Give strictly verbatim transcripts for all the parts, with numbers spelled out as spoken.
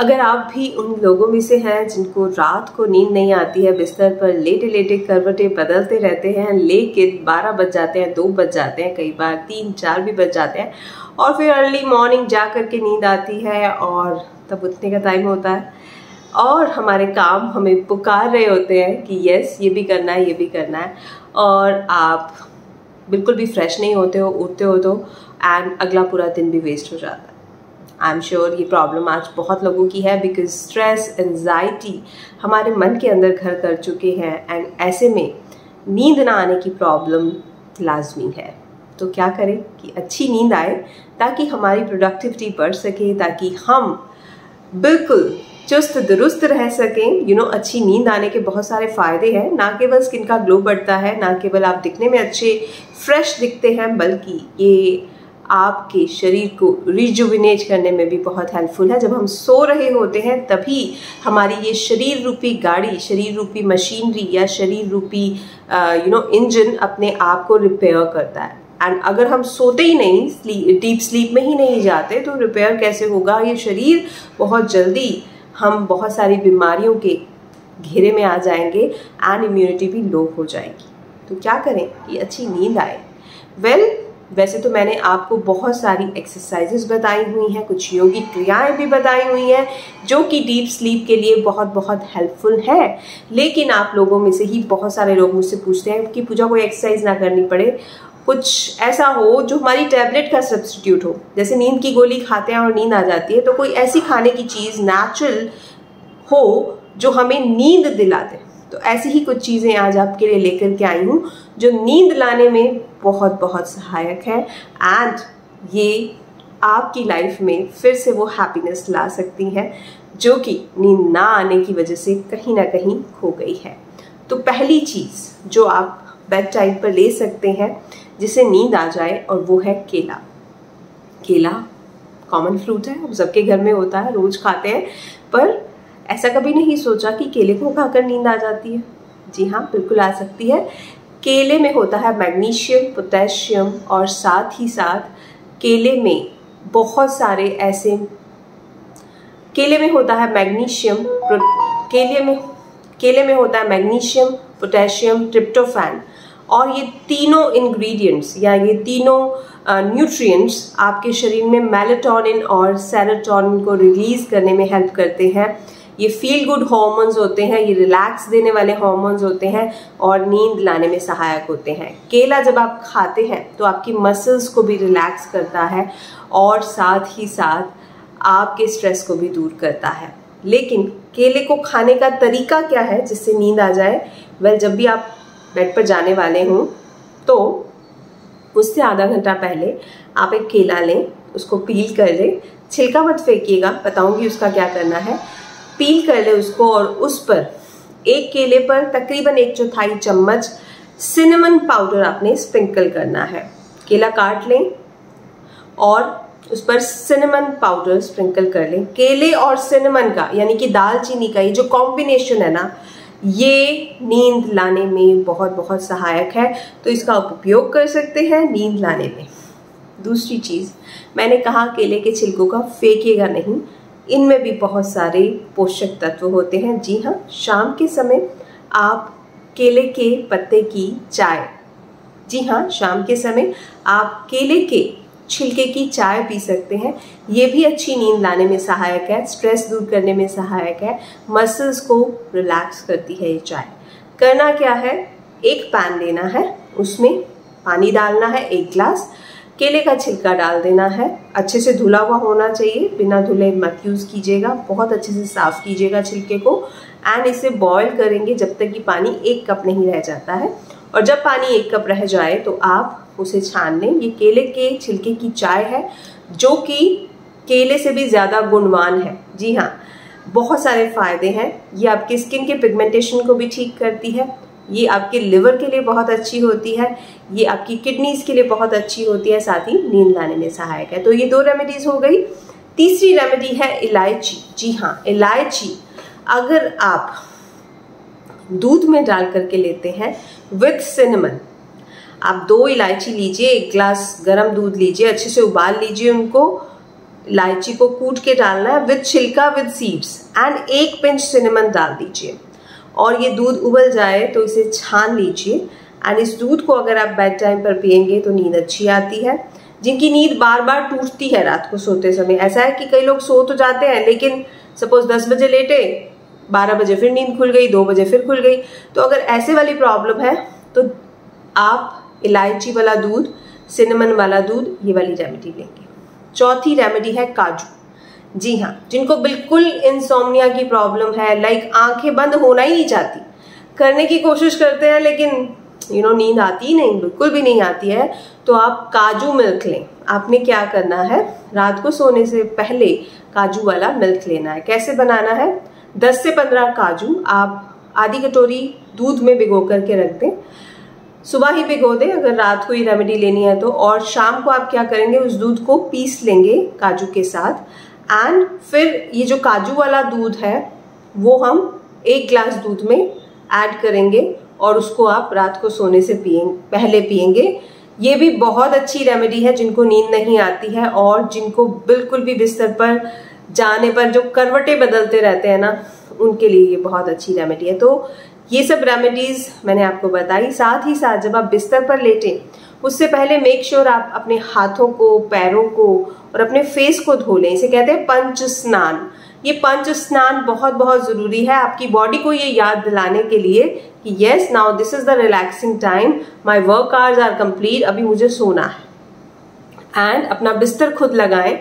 अगर आप भी उन लोगों में से हैं जिनको रात को नींद नहीं आती है, बिस्तर पर लेटे लेटे करवटें बदलते रहते हैं, लेकिन बारह बज जाते हैं, दो बज जाते हैं, कई बार तीन चार भी बज जाते हैं, और फिर अर्ली मॉर्निंग जा कर के नींद आती है और तब उठने का टाइम होता है और हमारे काम हमें पुकार रहे होते हैं कि यस ये भी करना है, ये भी करना है, और आप बिल्कुल भी फ्रेश नहीं होते हो, उठते हो तो एंड अगला पूरा दिन भी वेस्ट हो जाता है। आई एम श्योर ये प्रॉब्लम आज बहुत लोगों की है, बिकॉज स्ट्रेस, एंजाइटी हमारे मन के अंदर घर कर चुके हैं एंड ऐसे में नींद ना आने की प्रॉब्लम लाजमी है। तो क्या करें कि अच्छी नींद आए ताकि हमारी प्रोडक्टिविटी बढ़ सके, ताकि हम बिल्कुल चुस्त दुरुस्त रह सकें। यू you नो know, अच्छी नींद आने के बहुत सारे फ़ायदे हैं। ना केवल स्किन का ग्लो बढ़ता है, ना केवल आप दिखने में अच्छे फ्रेश दिखते हैं, बल्कि ये आपके शरीर को रिजुविनेट करने में भी बहुत हेल्पफुल है। जब हम सो रहे होते हैं तभी हमारी ये शरीर रूपी गाड़ी, शरीर रूपी मशीनरी या शरीर रूपी यू नो इंजन अपने आप को रिपेयर करता है। एंड अगर हम सोते ही नहीं, स्लीप डीप स्लीप में ही नहीं जाते, तो रिपेयर कैसे होगा? ये शरीर बहुत जल्दी हम बहुत सारी बीमारियों के घेरे में आ जाएंगे एंड इम्यूनिटी भी लो हो जाएगी। तो क्या करें कि अच्छी नींद आए? वेल well, वैसे तो मैंने आपको बहुत सारी एक्सरसाइजेस बताई हुई हैं, कुछ योगिक क्रियाएं भी बताई हुई हैं जो कि डीप स्लीप के लिए बहुत बहुत हेल्पफुल है। लेकिन आप लोगों में से ही बहुत सारे लोग मुझसे पूछते हैं कि पूजा कोई एक्सरसाइज ना करनी पड़े, कुछ ऐसा हो जो हमारी टैबलेट का सब्स्टिट्यूट हो। जैसे नींद की गोली खाते हैं और नींद आ जाती है, तो कोई ऐसी खाने की चीज़ नेचुरल हो जो हमें नींद दिला दे। तो ऐसी ही कुछ चीज़ें आज आपके लिए लेकर के आई हूँ जो नींद लाने में बहुत बहुत सहायक है एंड ये आपकी लाइफ में फिर से वो हैप्पीनेस ला सकती हैं जो कि नींद ना आने की वजह से कहीं ना कहीं खो गई है। तो पहली चीज़ जो आप बेड टाइम पर ले सकते हैं जिससे नींद आ जाए, और वो है केला। केला कॉमन फ्रूट है, हम सबके घर में होता है, रोज खाते हैं, पर ऐसा कभी नहीं सोचा कि केले को खाकर नींद आ जाती है। जी हाँ, बिल्कुल आ सकती है। केले में होता है मैग्नीशियम, पोटेशियम, और साथ ही साथ केले में बहुत सारे ऐसे केले में होता है मैग्नीशियम केले में केले में होता है मैग्नीशियम, पोटेशियम, ट्रिप्टोफैन, और ये तीनों इंग्रेडिएंट्स या ये तीनों न्यूट्रिएंट्स आपके शरीर में मेलाटोनिन और सेरोटोनिन को रिलीज करने में हेल्प करते हैं। ये फील गुड हार्मोन्स होते हैं, ये रिलैक्स देने वाले हार्मोन्स होते हैं और नींद लाने में सहायक होते हैं। केला जब आप खाते हैं तो आपकी मसल्स को भी रिलैक्स करता है और साथ ही साथ आपके स्ट्रेस को भी दूर करता है। लेकिन केले को खाने का तरीका क्या है जिससे नींद आ जाए? वेल, जब भी आप बेड पर जाने वाले हों तो उससे आधा घंटा पहले आप एक केला लें, उसको पील कर लें, छिलका मत फेंकिएगा, बताऊंगी उसका क्या करना है। पील कर ले उसको और उस पर एक केले पर तकरीबन एक चौथाई चम्मच सिनेमन पाउडर आपने स्प्रिंकल करना है। केला काट लें और उस पर सिनेमन पाउडर स्प्रिंकल कर लें। केले और सिनेमन का यानी कि दालचीनी का ये जो कॉम्बिनेशन है ना, ये नींद लाने में बहुत बहुत सहायक है, तो इसका आप उपयोग कर सकते हैं नींद लाने में। दूसरी चीज़, मैंने कहा केले के छिलकों का फेंकिएगा नहीं, इनमें भी बहुत सारे पोषक तत्व होते हैं। जी हाँ, शाम के समय आप केले के पत्ते की चाय, जी हाँ, शाम के समय आप केले के छिलके की चाय पी सकते हैं। ये भी अच्छी नींद लाने में सहायक है, स्ट्रेस दूर करने में सहायक है, मसल्स को रिलैक्स करती है ये चाय। करना क्या है, एक पैन लेना है, उसमें पानी डालना है एक गिलास, केले का छिलका डाल देना है, अच्छे से धुला हुआ होना चाहिए, बिना धुले मत यूज़ कीजिएगा, बहुत अच्छे से साफ़ कीजिएगा छिलके को एंड इसे बॉईल करेंगे जब तक कि पानी एक कप नहीं रह जाता है। और जब पानी एक कप रह जाए तो आप उसे छान लें। ये केले के छिलके की चाय है जो कि केले से भी ज़्यादा गुणवान है। जी हाँ, बहुत सारे फायदे हैं। ये आपकी स्किन के पिगमेंटेशन को भी ठीक करती है, ये आपके लिवर के लिए बहुत अच्छी होती है, ये आपकी किडनीज के लिए बहुत अच्छी होती है, साथ ही नींद लाने में सहायक है। तो ये दो रेमेडीज हो गई। तीसरी रेमेडी है इलायची। जी हाँ, इलायची अगर आप दूध में डाल करके लेते हैं विथ सिनेमन, आप दो इलायची लीजिए, एक गिलास गर्म दूध लीजिए, अच्छे से उबाल लीजिए उनको, इलायची को कूट के डालना है विद छिलका विद सीड्स, एंड एक पिंच सिनेमन डाल दीजिए। और ये दूध उबल जाए तो इसे छान लीजिए। एंड इस दूध को अगर आप बेड टाइम पर पियेंगे तो नींद अच्छी आती है। जिनकी नींद बार बार टूटती है रात को सोते समय, ऐसा है कि कई लोग सो तो जाते हैं लेकिन सपोज दस बजे लेटे, बारह बजे फिर नींद खुल गई, दो बजे फिर खुल गई, तो अगर ऐसे वाली प्रॉब्लम है तो आप इलायची वाला दूध, सिनेमन वाला दूध, ये वाली रेमेडी लेंगे। चौथी रेमेडी है काजू। जी हाँ, जिनको बिल्कुल इंसोम्निया की प्रॉब्लम है, लाइक आंखें बंद होना ही नहीं चाहती, करने की कोशिश करते हैं लेकिन यू नो नींद आती ही नहीं, बिल्कुल भी नहीं आती है, तो आप काजू मिल्क लें। आपने क्या करना है, रात को सोने से पहले काजू वाला मिल्क लेना है। कैसे बनाना है, दस से पंद्रह काजू आप आधी कटोरी दूध में भिगो करके रख दें। सुबह ही भिगो दें अगर रात को ही रेमेडी लेनी है तो, और शाम को आप क्या करेंगे, उस दूध को पीस लेंगे काजू के साथ। एंड फिर ये जो काजू वाला दूध है वो हम एक ग्लास दूध में ऐड करेंगे और उसको आप रात को सोने से पिएंगे, पहले पिएंगे। ये भी बहुत अच्छी रेमेडी है जिनको नींद नहीं आती है और जिनको बिल्कुल भी बिस्तर पर जाने पर जो करवटें बदलते रहते हैं ना, उनके लिए ये बहुत अच्छी रेमेडी है। तो ये सब रेमेडीज मैंने आपको बताई। साथ ही साथ जब आप बिस्तर पर लेटें उससे पहले मेक श्योर आप अपने हाथों को, पैरों को और अपने फेस को धो लें। इसे कहते हैं पंच स्नान। ये पंच स्नान बहुत बहुत जरूरी है आपकी बॉडी को ये याद दिलाने के लिए कि yes now this is the relaxing time, my work hours are complete, अभी मुझे सोना है। एंड अपना बिस्तर खुद लगाएं।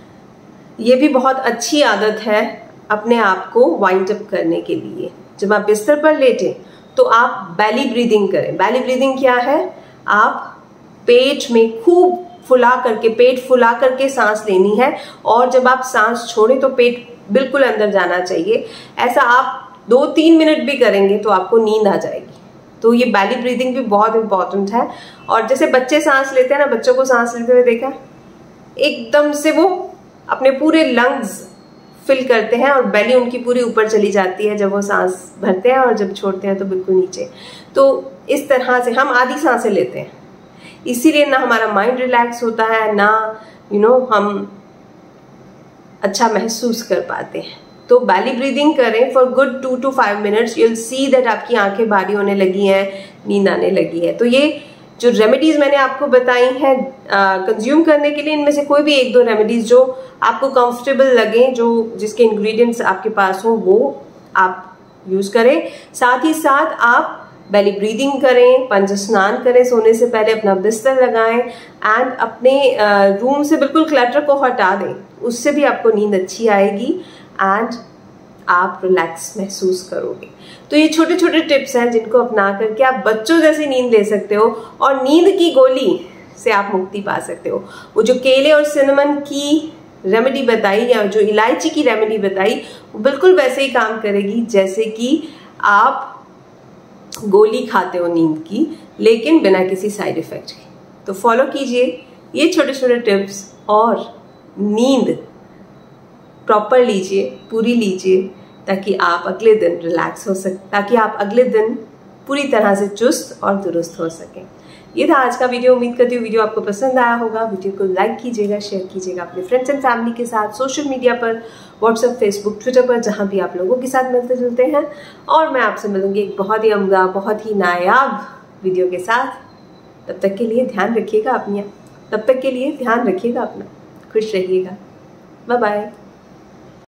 ये भी बहुत अच्छी आदत है अपने आप को वाइंड अप करने के लिए। जब आप बिस्तर पर लेटें तो आप बैली ब्रीदिंग करें। बैली ब्रीदिंग क्या है, आप पेट में खूब फुला करके, पेट फुला करके सांस लेनी है और जब आप सांस छोड़ें तो पेट बिल्कुल अंदर जाना चाहिए। ऐसा आप दो तीन मिनट भी करेंगे तो आपको नींद आ जाएगी। तो ये बैली ब्रीदिंग भी बहुत इंपॉर्टेंट है। और जैसे बच्चे सांस लेते हैं ना, बच्चों को सांस लेते हुए देखा, एकदम से वो अपने पूरे लंग्स फिल करते हैं और बेली उनकी पूरी ऊपर चली जाती है जब वो सांस भरते हैं, और जब छोड़ते हैं तो बिल्कुल नीचे। तो इस तरह से हम आधी सांसें लेते हैं, इसीलिए ना हमारा माइंड रिलैक्स होता है, ना यू you नो know, हम अच्छा महसूस कर पाते हैं। तो बैली ब्रीदिंग करें for good two two five minutes, you will see that आपकी आंखें भारी होने लगी हैं, नींद आने लगी है। तो ये जो रेमेडीज मैंने आपको बताई हैं कंज्यूम करने के लिए, इनमें से कोई भी एक दो रेमेडीज जो आपको कंफर्टेबल लगे, जो जिसके इंग्रेडिएंट्स आपके पास हो, वो आप यूज करें। साथ ही साथ आप बैली ब्रीदिंग करें, पंच स्नान करें सोने से पहले, अपना बिस्तर लगाएं एंड अपने रूम से बिल्कुल क्लटर को हटा दें। उससे भी आपको नींद अच्छी आएगी एंड आप रिलैक्स महसूस करोगे। तो ये छोटे छोटे टिप्स हैं जिनको अपना करके आप बच्चों जैसी नींद ले सकते हो और नींद की गोली से आप मुक्ति पा सकते हो। वो जो केले और सिनेमन की रेमेडी बताई या जो इलायची की रेमेडी बताई, वो बिल्कुल वैसे ही काम करेगी जैसे कि आप गोली खाते हो नींद की, लेकिन बिना किसी साइड इफेक्ट के। तो फॉलो कीजिए ये छोटे छोटे टिप्स और नींद प्रॉपर लीजिए, पूरी लीजिए, ताकि आप अगले दिन रिलैक्स हो सके, ताकि आप अगले दिन पूरी तरह से चुस्त और दुरुस्त हो सकें। ये था आज का वीडियो। उम्मीद करती हूँ वीडियो आपको पसंद आया होगा। वीडियो को लाइक कीजिएगा, शेयर कीजिएगा अपने फ्रेंड्स एंड फैमिली के साथ, सोशल मीडिया पर, व्हाट्सएप, फेसबुक, ट्विटर पर, जहाँ भी आप लोगों के साथ मिलते जुलते हैं। और मैं आपसे मिलूंगी एक बहुत ही उम्दा, बहुत ही नायाब वीडियो के साथ। तब तक के लिए ध्यान रखिएगा अपनी तब तक के लिए ध्यान रखिएगा अपना। खुश रहिएगा। Bye bye.